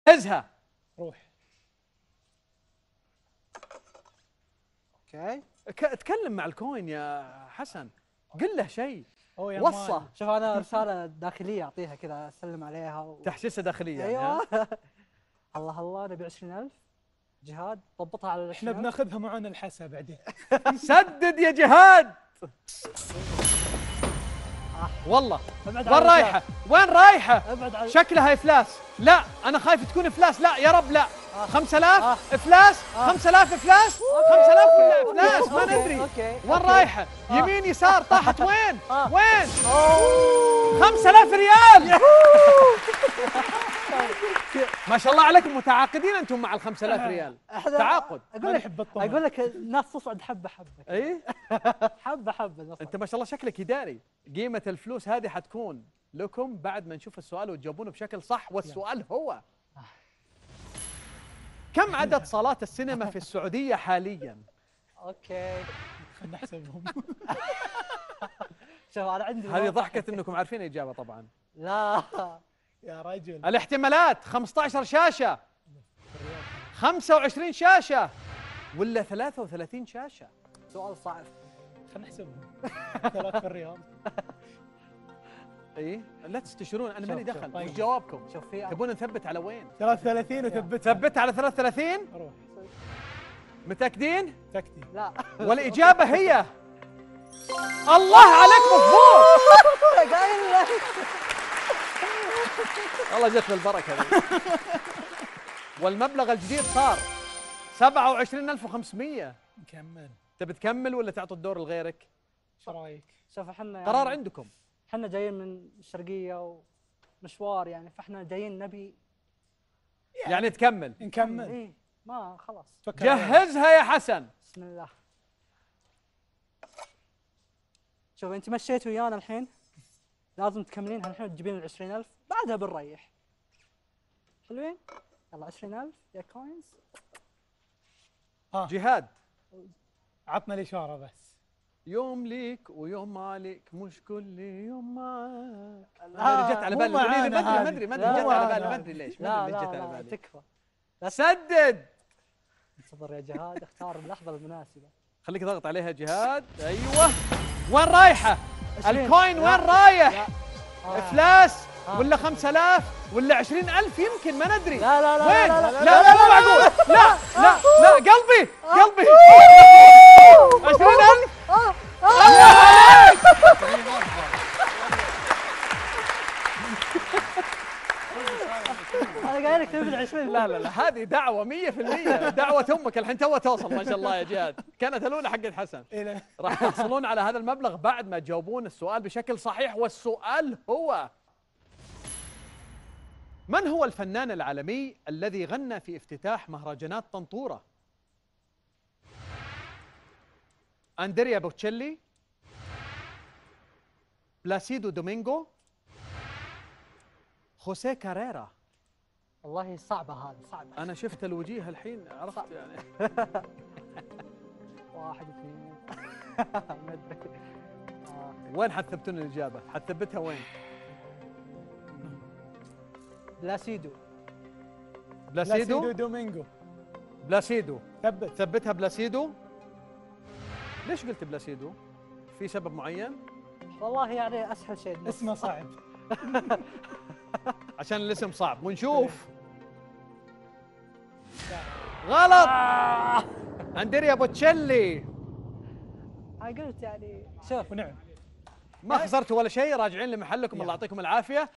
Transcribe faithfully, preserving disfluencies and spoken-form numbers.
جهزها. روح. اوكي. تكلم مع الكوين يا حسن، قل له شيء. وصى. شوف انا رساله داخليه اعطيها كذا، اسلم عليها و... تحسيسه داخليه. ايوه. الله الله نبي عشرين ألف. جهاد ضبطها على احنا بناخذها معنا الحسا بعدين. سدد يا جهاد. والله وين رايحه؟ وين رايحه؟ شكلها افلاس. لا انا خايف تكون افلاس. لا يا رب لا. خمسة آلاف افلاس. خمسة آلاف افلاس. خمسة آلاف ولا افلاس ما ندري. وين رايحه؟ يمين يسار طاحت وين؟ وين؟ خمسة آلاف ريال. ما شاء الله عليكم متعاقدين انتم مع ال خمسة آلاف ريال. تعاقد. اقول لك اقول لك الناس تصعد حبه حبه. اي حبه حبه. انت ما شاء الله شكلك اداري. قيمه الفلوس هذه حتكون لكم بعد ما نشوف السؤال وتجاوبونه بشكل صح، والسؤال هو: كم عدد صالات السينما في السعوديه حاليا؟ اوكي خلينا نحسبهم. شوف انا عندي هذه ضحكه انكم عارفين الاجابه طبعا. لا يا رجل. الاحتمالات: خمسة عشر شاشه، خمسة وعشرين شاشه، ولا ثلاثة وثلاثين شاشه؟ سؤال صعب. خلينا نحسبهم. ثلاث في الرياض. اي لا تستشيرون، انا ماني دخل. طيب. وش جوابكم؟ شوف في تبون نثبت على وين؟ ثلاثة وثلاثين وثبت. ثبت على ثلاثة وثلاثين؟ روح. متاكدين؟ تكتي. لا والاجابه هي الله عليك مضبوط. قايل لك والله جت بالبركه ذي. والمبلغ الجديد صار سبعة وعشرين ألف وخمسمية. نكمل. تبي تكمل ولا تعطي الدور لغيرك؟ ايش رايك؟ شوف احنا قرار يعني عندكم. احنا جايين من الشرقيه ومشوار يعني، فاحنا جايين نبي يعني, يعني تكمل. نكمل. ايه ما خلاص. جهزها يا حسن. بسم الله. شوف انت مشيت ويانا الحين، لازم تكملينها الحين وتجيبين ال عشرين ألف، بعدها بنريح. حلوين؟ يلا عشرين ألف يا كوينز. ها جهاد عطنا الاشاره بس. يوم ليك ويوم ما ليك، مش كل يوم معاك. لا جت على بالي ما ادري ما ادري ما ادري جت على بالي ما ادري ليش. لا ما لا ادري جت على لا بالي. تكفى. سدد. انتظر يا جهاد، اختار اللحظه المناسبه. خليك ضغط عليها جهاد. ايوه. وين رايحه؟ الكوين وين رايح؟ افلاس ولا خمسة آلاف ولا عشرين ألف؟ يمكن ما ندري. لا لا لا وين؟ لا لا لا لا لا مو معقول. لا لا لا قلبي قلبي. عشرين ألف. انا قايل لك تبي عشرين. لا لا لا هذه دعوة مية في المية. دعوة أمك الحين توها توصل ما شاء الله يا جهاد. كانت الأولى حقت حسن. راح تحصلون على هذا المبلغ بعد ما تجاوبون السؤال بشكل صحيح، والسؤال هو: من هو الفنان العالمي الذي غنى في افتتاح مهرجانات طنطورة؟ أندريا بوتشيلي، بلاسيدو دومينغو، خوسيه كاريرا. والله صعبه هذه صعبه. أنا شفت الوجيه الحين عرفت يعني. واحد اثنين. ما ادري. وين حتثبتون الإجابة؟ حتثبتها وين؟ بلاسيدو. بلاسيدو. بلاسيدو دومينغو. بلاسيدو. ثبت. ثبتها بلاسيدو. ليش قلت بلاسيدو؟ في سبب معين؟ والله يعني اسهل شيء. اسمه صعب. عشان الاسم صعب ونشوف. غلط. اندريا بوتشيلي. قلت يعني شوف ونعم. ما خسرتوا ولا شيء، راجعين لمحلكم. الله يعطيكم العافية.